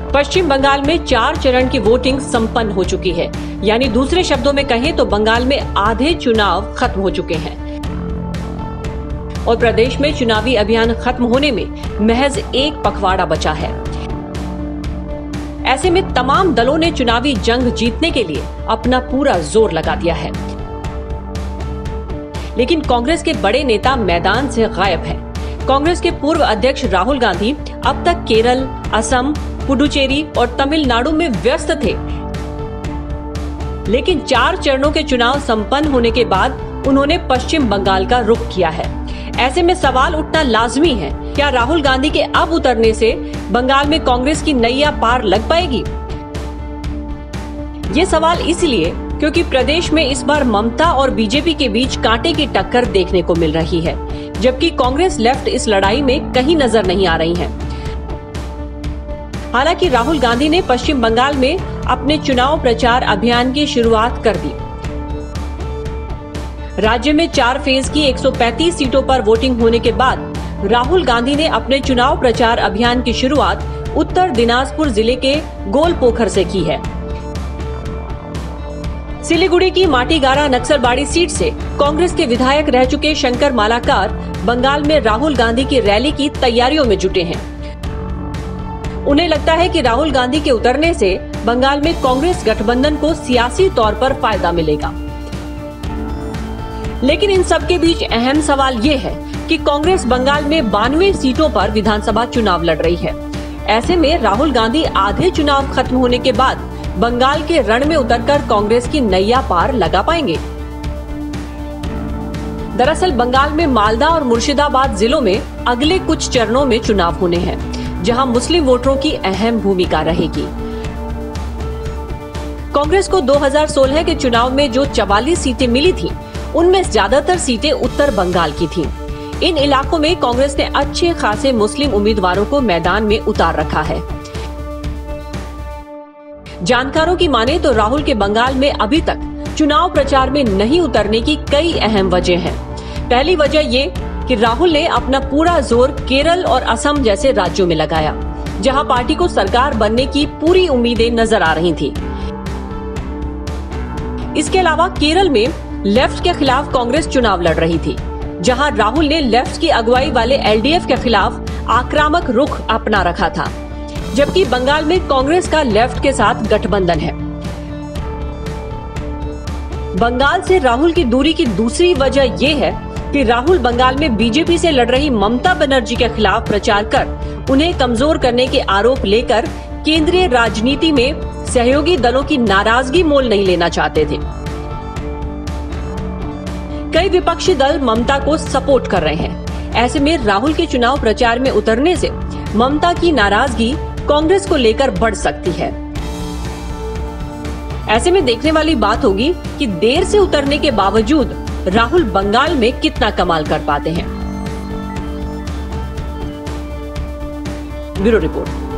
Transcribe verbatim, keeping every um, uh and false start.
पश्चिम बंगाल में चार चरण की वोटिंग संपन्न हो चुकी है, यानी दूसरे शब्दों में कहें तो बंगाल में आधे चुनाव खत्म हो चुके हैं और प्रदेश में चुनावी अभियान खत्म होने में महज एक पखवाड़ा बचा है। ऐसे में तमाम दलों ने चुनावी जंग जीतने के लिए अपना पूरा जोर लगा दिया है, लेकिन कांग्रेस के बड़े नेता मैदान से गायब हैं। कांग्रेस के पूर्व अध्यक्ष राहुल गांधी अब तक केरल, असम, पुडुचेरी और तमिलनाडु में व्यस्त थे, लेकिन चार चरणों के चुनाव संपन्न होने के बाद उन्होंने पश्चिम बंगाल का रुख किया है। ऐसे में सवाल उठना लाजमी है, क्या राहुल गांधी के अब उतरने से बंगाल में कांग्रेस की नैया पार लग पाएगी? ये सवाल इसलिए क्योंकि प्रदेश में इस बार ममता और बीजेपी के बीच कांटे की टक्कर देखने को मिल रही है, जबकि कांग्रेस लेफ्ट इस लड़ाई में कहीं नजर नहीं आ रही है। हालांकि राहुल गांधी ने पश्चिम बंगाल में अपने चुनाव प्रचार अभियान की शुरुआत कर दी। राज्य में चार फेज की एक सौ पैंतीस सीटों पर वोटिंग होने के बाद राहुल गांधी ने अपने चुनाव प्रचार अभियान की शुरुआत उत्तर दिनाजपुर जिले के गोलपोखर से की है। सिलीगुड़ी की माटीगारा नक्सलबाड़ी सीट से कांग्रेस के विधायक रह चुके शंकर मालाकार बंगाल में राहुल गांधी की रैली की तैयारियों में जुटे हैं। उन्हें लगता है कि राहुल गांधी के उतरने से बंगाल में कांग्रेस गठबंधन को सियासी तौर पर फायदा मिलेगा। लेकिन इन सब के बीच अहम सवाल ये है कि कांग्रेस बंगाल में बानवे सीटों पर विधानसभा चुनाव लड़ रही है। ऐसे में राहुल गांधी आधे चुनाव खत्म होने के बाद बंगाल के रण में उतरकर कांग्रेस की नैया पार लगा पाएंगे। दरअसल बंगाल में मालदा और मुर्शिदाबाद जिलों में अगले कुछ चरणों में चुनाव होने हैं, जहां मुस्लिम वोटरों की अहम भूमिका रहेगी। कांग्रेस को दो हज़ार सोलह के चुनाव में जो चवालीस सीटें मिली थीं, उनमें ज्यादातर सीटें उत्तर बंगाल की थीं। इन इलाकों में कांग्रेस ने अच्छे खासे मुस्लिम उम्मीदवारों को मैदान में उतार रखा है। जानकारों की माने तो राहुल के बंगाल में अभी तक चुनाव प्रचार में नहीं उतरने की कई अहम वजह हैं। पहली वजह ये कि राहुल ने अपना पूरा जोर केरल और असम जैसे राज्यों में लगाया, जहां पार्टी को सरकार बनने की पूरी उम्मीदें नजर आ रही थी। इसके अलावा केरल में लेफ्ट के खिलाफ कांग्रेस चुनाव लड़ रही थी, जहां राहुल ने लेफ्ट की अगुवाई वाले एल डी एफ के खिलाफ आक्रामक रुख अपना रखा था, जबकि बंगाल में कांग्रेस का लेफ्ट के साथ गठबंधन है। बंगाल से राहुल की दूरी की दूसरी वजह ये है कि राहुल बंगाल में बीजेपी से लड़ रही ममता बनर्जी के खिलाफ प्रचार कर उन्हें कमजोर करने के आरोप लेकर केंद्रीय राजनीति में सहयोगी दलों की नाराजगी मोल नहीं लेना चाहते थे। कई विपक्षी दल ममता को सपोर्ट कर रहे हैं। ऐसे में राहुल के चुनाव प्रचार में उतरने से ममता की नाराजगी कांग्रेस को लेकर बढ़ सकती है। ऐसे में देखने वाली बात होगी कि देर से उतरने के बावजूद राहुल बंगाल में कितना कमाल कर पाते हैं। Bureau report.